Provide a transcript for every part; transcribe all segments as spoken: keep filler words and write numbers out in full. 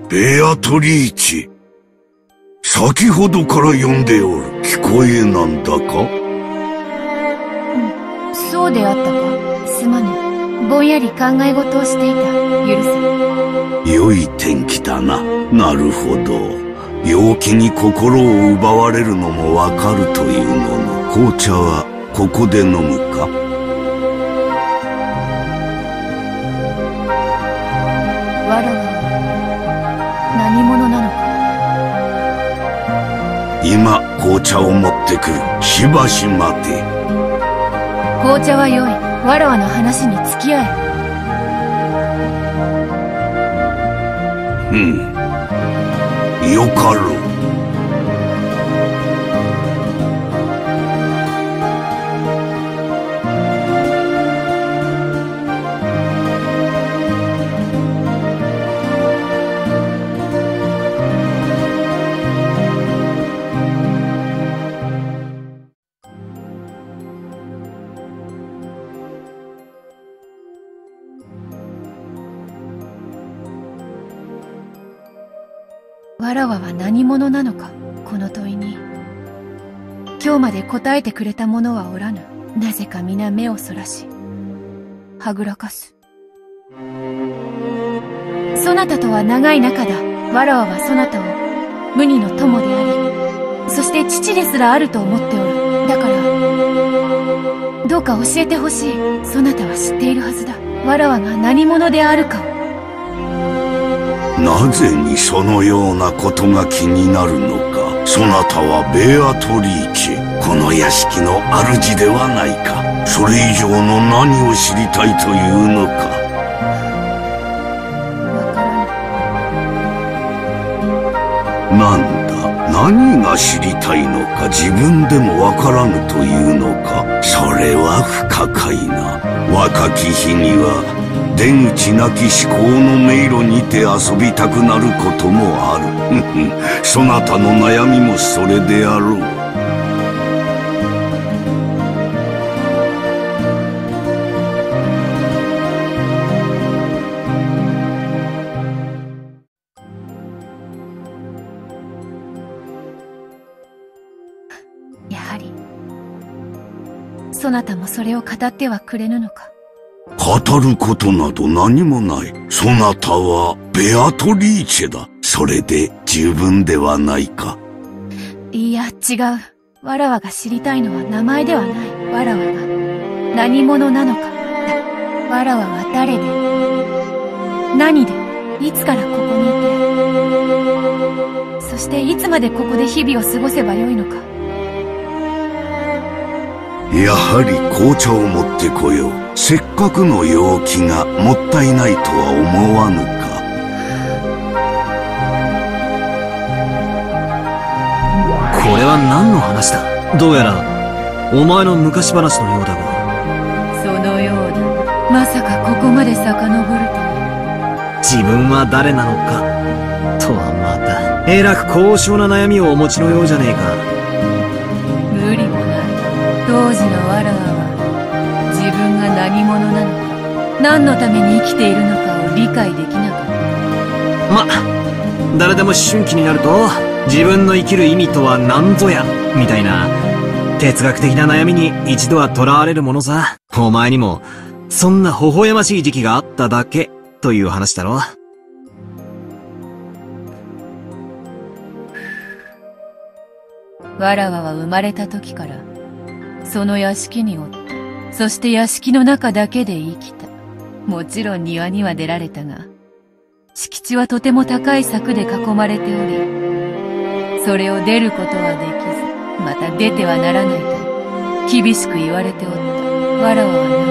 ベアトリーチ。先ほどから呼んでおる。聞こえなんだか？ うん、そうであったか。すまぬ。ぼんやり考え事をしていた。許せ。 良い天気だな。なるほど。陽気に心を奪われるのもわかるというもの。紅茶はここで飲むか？ わらわは何者なのか。 今紅茶を持ってくる。しばし待て。 紅茶は良い。わらわの話に付き合え。 うん。よかろう。 わらわは何者なのか。この問いに今日まで答えてくれた者はおらぬ。なぜか皆目をそらしはぐらかす。そなたとは長い仲だ。わらわはそなたを無二の友であり、そして父ですらあると思っておる。だからどうか教えてほしい。そなたは知っているはずだ。わらわが何者であるかを。 なぜにそのようなことが気になるのか。そなたはベアトリーチェ、この屋敷の主ではないか。それ以上の何を知りたいというのか。 わからない。なんだ、何が知りたいのか自分でもわからぬというのか。それは不可解な。若き日には出口なき思考の迷路にて遊びたくなることもある。そなたの悩みもそれであろう。 やはりそなたもそれを語ってはくれぬのか。 語ることなど何もない。そなたはベアトリーチェだ。それで十分ではないか。 いや違う。わらわが知りたいのは名前ではない。わらわが何者なのかだ。わらわは誰で何でいつからここにいて、そしていつまでここで日々を過ごせばよいのか。 やはり紅茶を持ってこよう。せっかくの陽気がもったいないとは思わぬか。 これは何の話だ。どうやらお前の昔話のようだが。 そのようだ。まさかここまで遡るとは。 自分は誰なのかとはまたえらく高尚な悩みをお持ちのようじゃねえか。 無理もない。当時のわらわは自分が何者なのか、何のために生きているのかを理解できなかった。 ま、誰でも思春期になると自分の生きる意味とは何ぞやみたいな哲学的な悩みに一度は囚われるものさ。お前にもそんな微笑ましい時期があっただけという話だろ。 わらわは生まれた時からその屋敷におった。そして屋敷の中だけで生きた。もちろん庭には出られたが、敷地はとても高い柵で囲まれており、それを出ることはできず、また出てはならないと厳しく言われておった。わらわ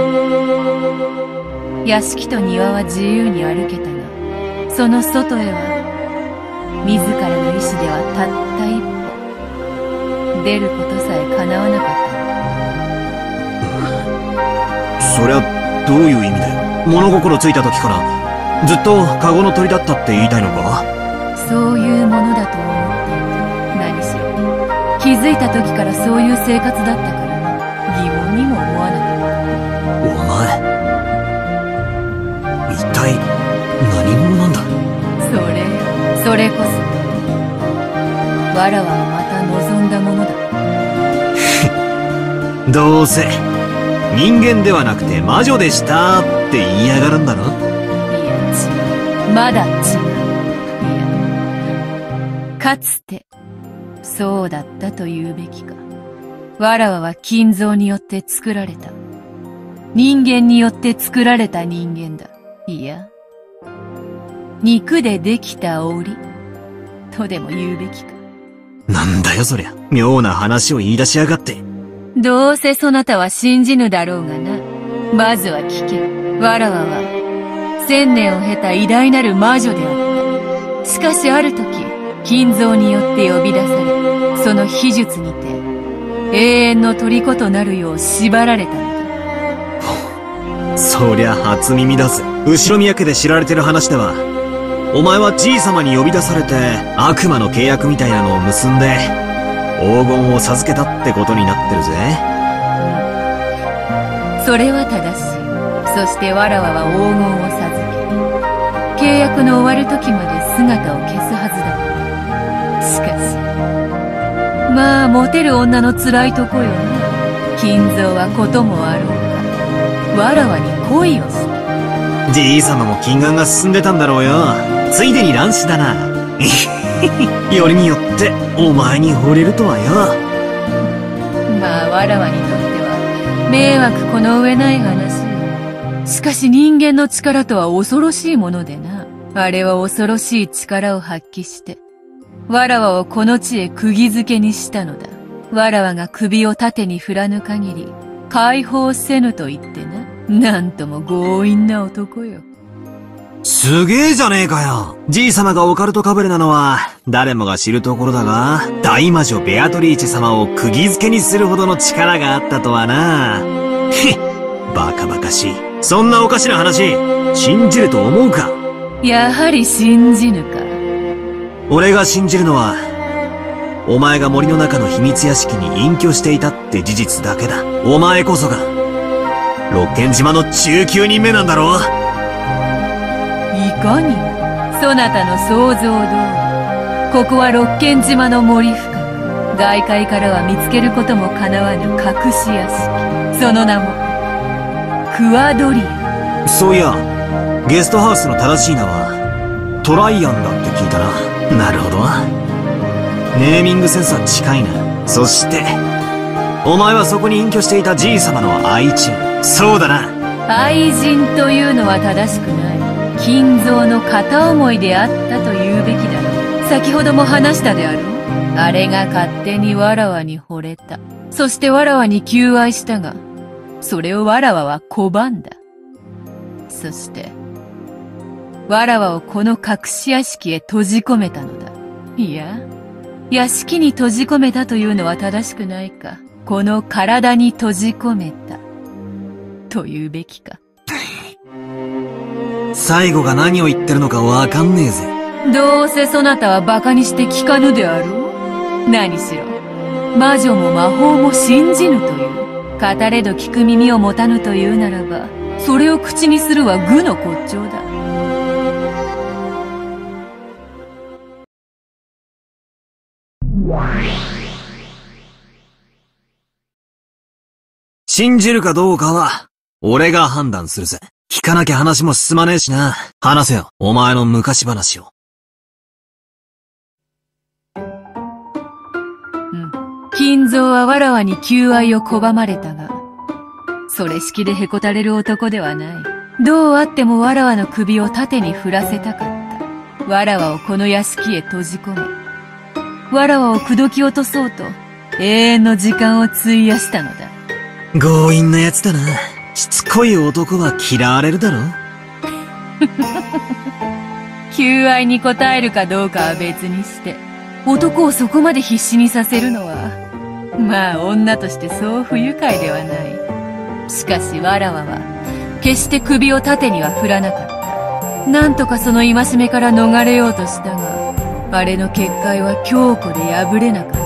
はな、屋敷と庭は自由に歩けたが、その外へは自らの意志ではたった一歩出ることさえ叶わなかった。 そりゃどういう意味だよ。物心ついた時からずっとカゴの鳥だったって言いたいのか。 そういうものだと思っていた。何しろ気づいた時からそういう生活だったからな。疑問にも思わなかった。 お前一体何者なんだ。 それよ、 わらわはまた望んだものだ。 どうせ、人間ではなくて魔女でしたって言いやがるんだろ。 いや、違う。まだ違う。いや、かつて、そうだったと言うべきか。わらわは金蔵によって作られた。人間によって作られた人間だ。いや、肉でできた檻とでも言うべきか。 なんだよそりゃ。妙な話を言い出しやがって。 どうせそなたは信じぬだろうがな。まずは聞け。わらわは、千年を経た偉大なる魔女であった。しかしある時、金蔵によって呼び出され、その秘術にて、永遠の虜となるよう縛られたのだ。 そりゃ初耳だぜ。後ろ宮家で知られてる話では、お前はじい様に呼び出されて悪魔の契約みたいなのを結んで黄金を授けたってことになってるぜ。 うん、それは正しい。そしてわらわは黄金を授け、契約の終わる時まで姿を消すはずだった。しかしまあモテる女の辛いとこよな。金蔵はこともあろうか、わらわに恋をした。 じい様も金眼が進んでたんだろうよ。ついでに乱視だな。よりによってお前に惚れるとはよ。 まあわらわにとっては迷惑この上ない話よ。しかし人間の力とは恐ろしいものでな。あれは恐ろしい力を発揮してわらわをこの地へ釘付けにしたのだ。わらわが首を縦に振らぬ限り解放せぬと言ってな。なんとも強引な男よ。 すげえじゃねえかよ。じい様がオカルトかぶれなのは誰もが知るところだが、大魔女ベアトリーチェ様を釘付けにするほどの力があったとはな。へっ、バカバカしい。そんなおかしな話信じると思うか。 やはり信じぬか。 俺が信じるのはお前が森の中の秘密屋敷に隠居していたって事実だけだ。お前こそが六軒島の中級人目なんだろう。 いかにもそなたの想像通り、ここは六軒島の森深く、外界からは見つけることもかなわぬ隠し屋敷。その名もクアドリア。 そういやゲストハウスの正しい名はトライアンだって聞いたな。なるほど。ネーミングセンスは近いな。そしてお前はそこに隠居していたじい様の愛人。そうだな。 愛人というのは正しくない。金蔵の片思いであったと言うべきだろう。先ほども話したであろう。あれが勝手にわらわに惚れた。そしてわらわに求愛したが、それをわらわは拒んだ。そしてわらわをこの隠し屋敷へ閉じ込めたのだ。いや、屋敷に閉じ込めたというのは正しくないか。この体に閉じ込めたというべきか。 最後が何を言ってるのかわかんねえぜ。 どうせそなたは馬鹿にして聞かぬであろう。何しろ魔女も魔法も信じぬという、語れど聞く耳を持たぬというならば、それを口にするは愚の骨頂だ。 信じるかどうかは俺が判断するぜ。聞かなきゃ話も進まねえしな。話せよ、お前の昔話を。 うん。金蔵はわらわに求愛を拒まれたが、それ式でへこたれる男ではない。どうあってもわらわの首を縦に振らせたかった。わらわをこの屋敷へ閉じ込め、わらわを口説き落とそうと永遠の時間を費やしたのだ。 強引なやつだな。しつこい男は嫌われるだろ。 求愛に応えるかどうかは別にして、男をそこまで必死にさせるのは、まあ女としてそう不愉快ではない。しかしわらわは決して首を縦には振らなかった。なんとかその戒めから逃れようとしたが、あれの結界は強固で破れなか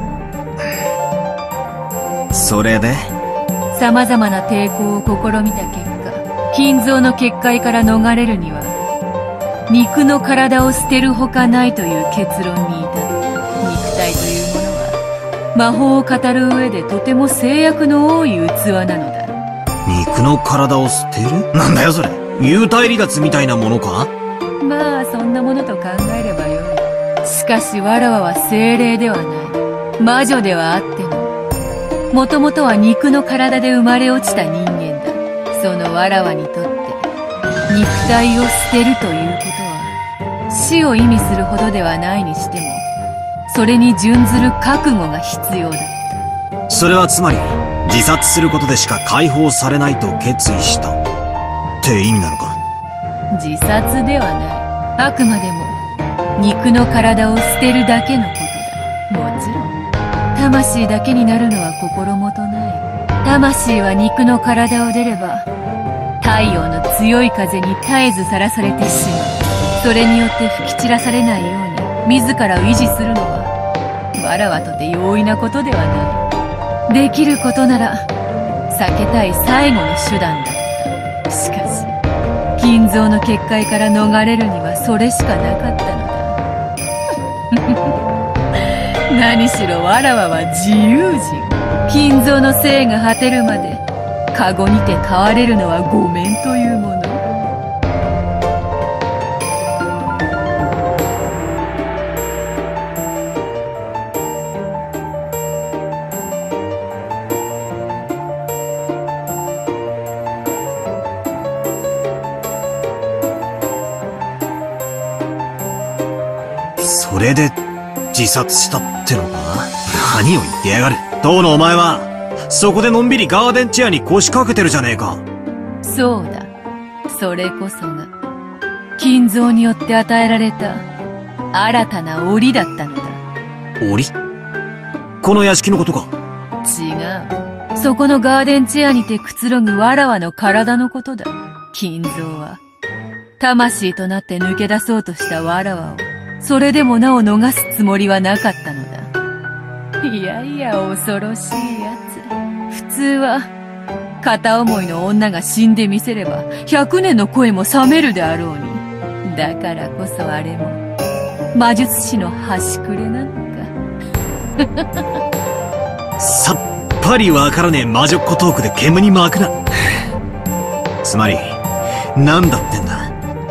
った。 それで様々な抵抗を試みた結果、金蔵の結界から逃れるには、肉の体を捨てるほかないという結論に至った。肉体体というものは魔法を語る上でとても制約の多い器なのだ。 肉の体を捨てる？なんだよそれ。幽体離脱みたいなものか？ まあそんなものと考えればよい。しかしわらわは精霊ではない。魔女ではあっても、もともとは肉の体で生まれ落ちた人間だ。そのわらわにとって肉体を捨てるということは死を意味するほどではないにしても、それに準ずる覚悟が必要だった。 それはつまり自殺することでしか解放されないと決意したって意味なのか？ 自殺ではない。あくまでも肉の体を捨てるだけのことだ。もちろん魂だけになるのは心もとない。魂は肉の体を出れば太陽の強い風に絶えずさらされてしまう。それによって吹き散らされないように自らを維持するのはわらわとて容易なことではない。できることなら避けたい最後の手段だった。しかし金蔵の結界から逃れるにはそれしかなかったのだ。何しろわらわは自由人。金蔵の生が果てるまでカゴにて飼われるのはごめんというもの。 それで自殺したってのか？何を言ってやがる。当のお前はそこでのんびりガーデンチェアに腰掛けてるじゃねえか。 そうだ。それこそが金蔵によって与えられた新たな檻だったのだ。 檻？この屋敷のことか？ 違う。そこのガーデンチェアにてくつろぐわらわの体のことだ。金蔵は魂となって抜け出そうとしたわらわをそれでもなお逃すつもりはなかったのだ。いやいや恐ろしいやつ。普通は片思いの女が死んでみせれば百年の恋も冷めるであろうに。だからこそあれも魔術師の端くれなのか。 さっぱりわからねえ魔女っ子トークで煙に巻くな。つまり何だってんだ？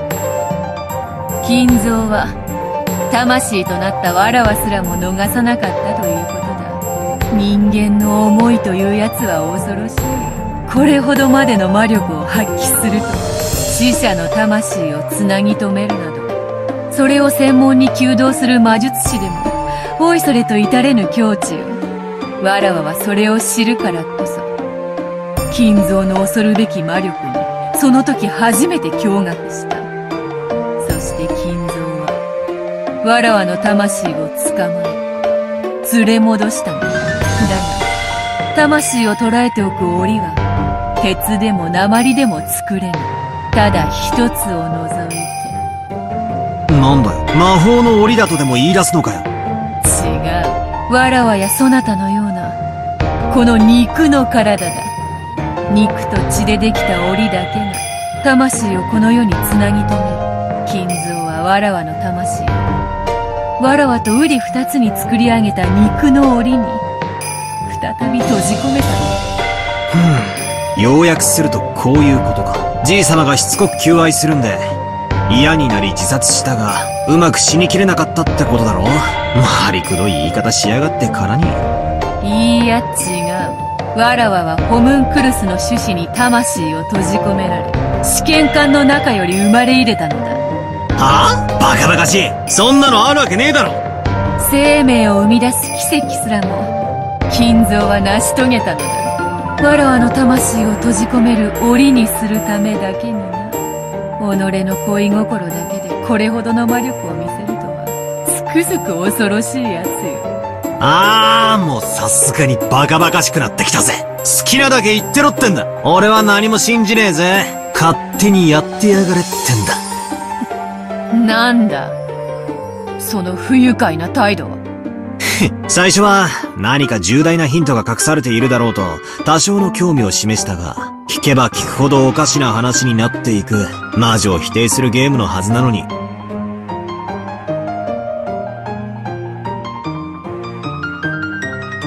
金蔵は魂となったわらわすらも逃さなかったということだ。人間の思いというやつは恐ろしい。これほどまでの魔力を発揮すると死者の魂をつなぎ止めるなど、それを専門に弓道する魔術師でもおいそれと至れぬ境地よ。わらわはそれを知るからこそ金蔵の恐るべき魔力にその時初めて驚愕した。そして金蔵はわらわの魂を捕まえ連れ戻したのだ。だが魂を捕らえておく檻は鉄でも鉛でも作れぬ。ただ一つを除いて。 なんだよ、魔法の檻だとでも言い出すのかよ。 違う。わらわやそなたのようなこの肉の体だ。肉と血でできた檻だけが魂をこの世につなぎ止める。金蔵はわらわの魂をわらわと瓜二つに作り上げた肉の檻に再び閉じ込めたのだ。 ふん、要約するとこういうことか。じいさまがしつこく求愛するんで嫌になり自殺したがうまく死にきれなかったってことだろ。まりくどい言い方しやがってからに。 いいや違う。わらわはホムンクルスの種子に魂を閉じ込められ試験管の中より生まれ入れたのだ。 はあ？バカバカしい。そんなのあるわけねえだろ。 生命を生み出す奇跡すらも金蔵は成し遂げたのだ。わらわの魂を閉じ込める檻にするためだけにな。己の恋心だけでこれほどの魔力を見せるとはつくづく恐ろしいやつよ。 あー、もうさすがにバカバカしくなってきたぜ。好きなだけ言ってろってんだ。俺は何も信じねえぜ。勝手にやってやがれってんだ。 なんだその不愉快な態度は。 最初は何か重大なヒントが隠されているだろうと多少の興味を示したが、聞けば聞くほどおかしな話になっていく魔女を否定するゲームのはずなのに。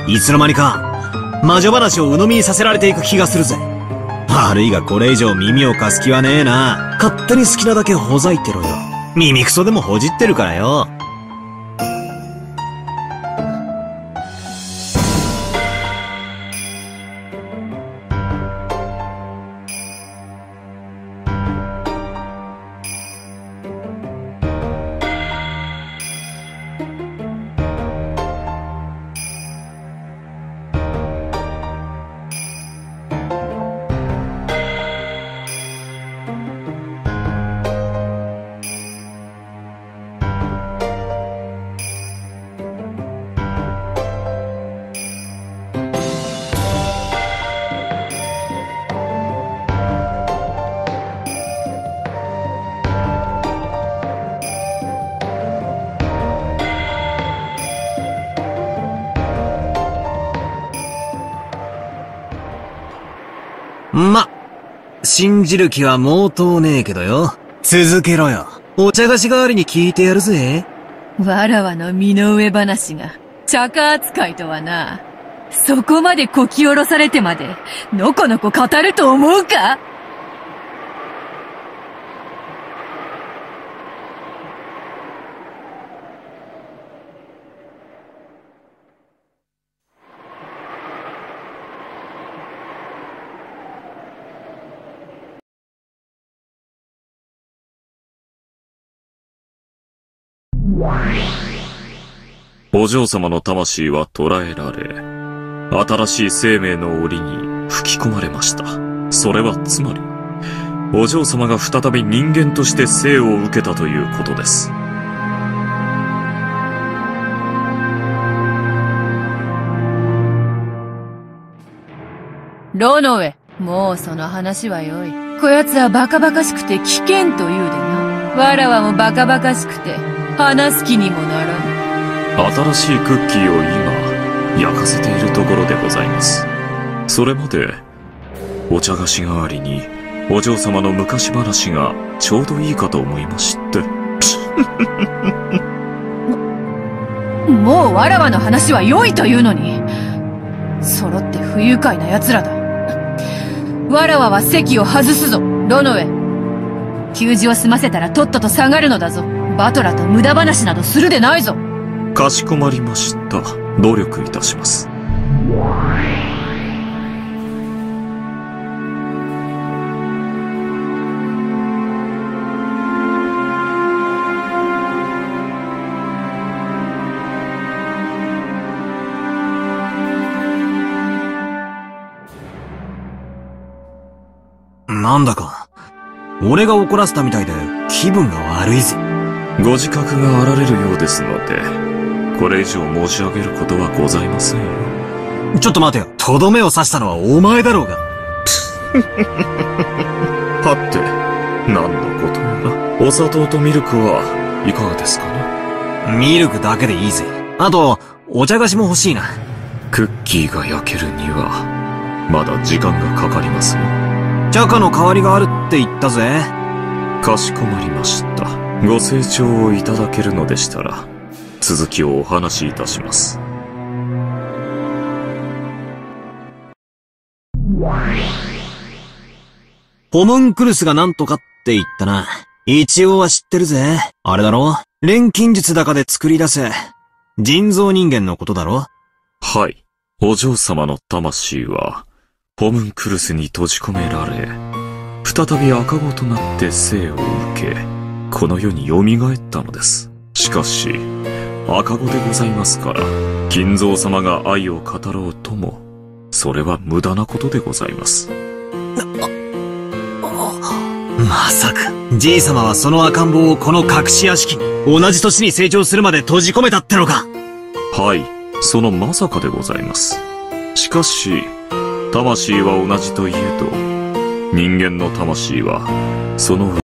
いつの間にか、魔女話を鵜呑みにさせられていく気がするぜ。悪いがこれ以上耳を貸す気はねえな。勝手に好きなだけほざいてろよ。耳クソでもほじってるからよ。ま、信じる気は毛頭ねえけどよ。続けろよ。お茶菓子代わりに聞いてやるぜ。 わらわの身の上話が、茶化扱いとはな。そこまでこき下ろされてまで、のこのこ語ると思うか？ お嬢様の魂は捕らえられ、新しい生命の檻に吹き込まれました。それはつまり、お嬢様が再び人間として生を受けたということです。 ロノウェ、もうその話はよい。こやつはバカバカしくて危険と言うでな。わらわもバカバカしくて話す気にもならぬ。 新しいクッキーを今焼かせているところでございます。それまでお茶菓子代わりにお嬢様の昔話がちょうどいいかと思いましても, もうわらわの話は良いというのに、揃って不愉快な奴らだ。わらわは席を外すぞ、ロノウェ。給仕を済ませたらとっとと下がるのだぞ。バトラと無駄話などするでないぞ。 かしこまりました。努力いたします。 なんだか、俺が怒らせたみたいで気分が悪いぜ。 ご自覚があられるようですので、これ以上申し上げることはございませんよ。 ちょっと待てよ。とどめを刺したのはお前だろうが。 はて、何のことやら。お砂糖とミルクはいかがですかね。 ミルクだけでいいぜ。あと、お茶菓子も欲しいな。 クッキーが焼けるには、まだ時間がかかりますよ。 茶菓の代わりがあるって言ったぜ。 かしこまりました。ご清聴をいただけるのでしたら、続きをお話しいたします。 ホムンクルスがなんとかって言ったな。一応は知ってるぜ。あれだろ？錬金術高で作り出せ。人造人間のことだろ？ はい。お嬢様の魂は、ホムンクルスに閉じ込められ、再び赤子となって生を受け、この世に蘇ったのです。しかし、赤子でございますから、金蔵様が愛を語ろうとも、それは無駄なことでございます。 まさか、じい様はその赤ん坊をこの隠し屋敷に、同じ年に成長するまで閉じ込めたってのか？ はい、そのまさかでございます。しかし、魂は同じといえど、人間の魂は、その